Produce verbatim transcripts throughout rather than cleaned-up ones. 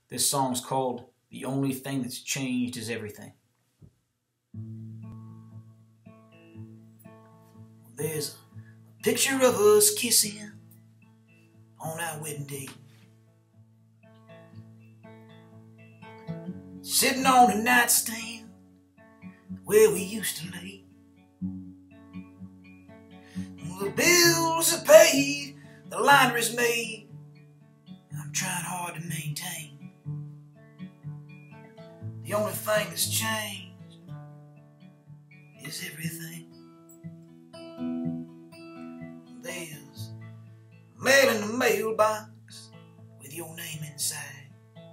This song's called "The Only Thing That's Changed Is Everything." There's a picture of us kissing on our wedding day, sitting on the nightstand where we used to lay. The bills are paid, the laundry's made, I'm trying hard to maintain. The only thing that's changed is everything. There's mail in the mailbox with your name inside,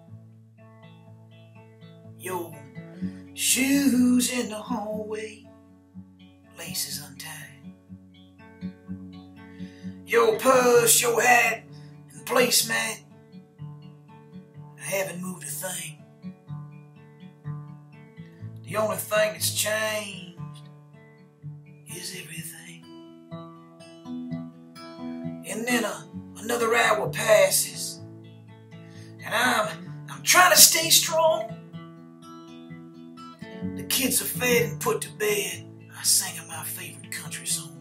your shoes in the hallway, laces untied, your purse, your hat, and placemat, I haven't moved a thing. The only thing that's changed is everything. And then a, another hour passes, and I'm I'm trying to stay strong. The kids are fed and put to bed. I sing my favorite country song.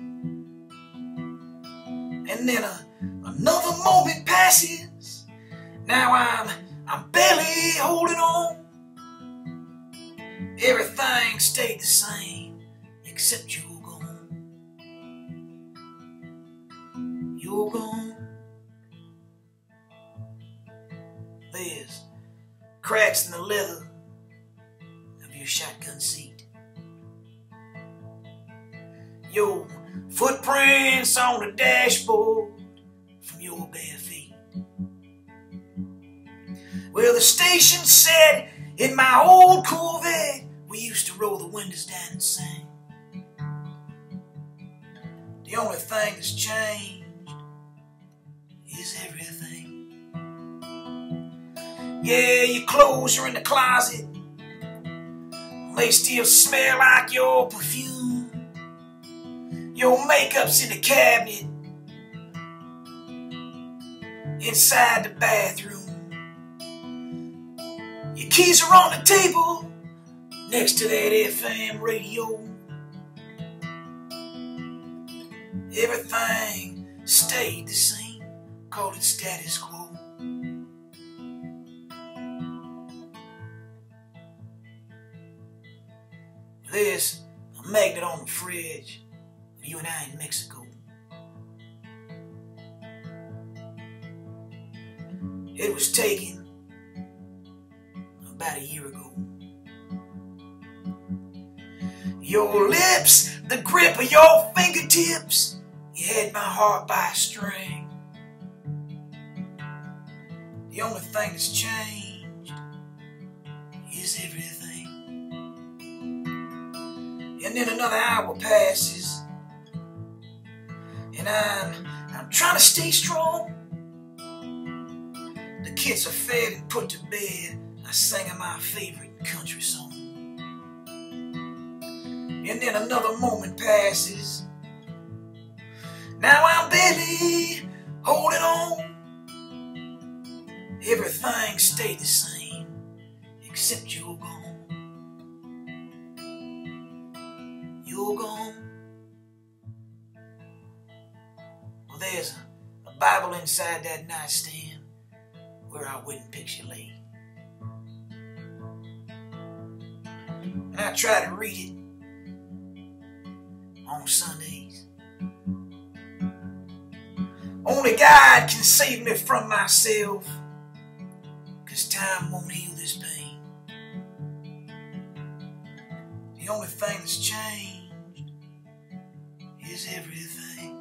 And then a, another moment passes. Now I'm I'm barely holding on. Everything stayed the same except you're gone. You're gone. There's cracks in the leather of your shotgun seat, your footprints on the dashboard from your bare feet. Well, the station said in my old Corvette we used to roll the windows down and sing. The only thing that's changed is everything. Yeah, your clothes are in the closet, they still smell like your perfume. Your makeup's in the cabinet inside the bathroom. Your keys are on the table next to that F M radio. Everything stayed the same, called it status quo. There's a magnet on the fridge of you and I in Mexico. It was taken about a year ago. Your lips, the grip of your fingertips, you had my heart by a string. The only thing that's changed is everything. And then another hour passes, and I'm, I'm trying to stay strong. The kids are fed and put to bed. I sang my favorite country song. And then another moment passes. Now I'm barely holding on. Everything stayed the same except you're gone. You're gone. Well, there's a, a Bible inside that nightstand where our wedding picture lay. And I try to read it on Sundays. Only God can save me from myself, 'cause time won't heal this pain. The only thing that's changed is everything.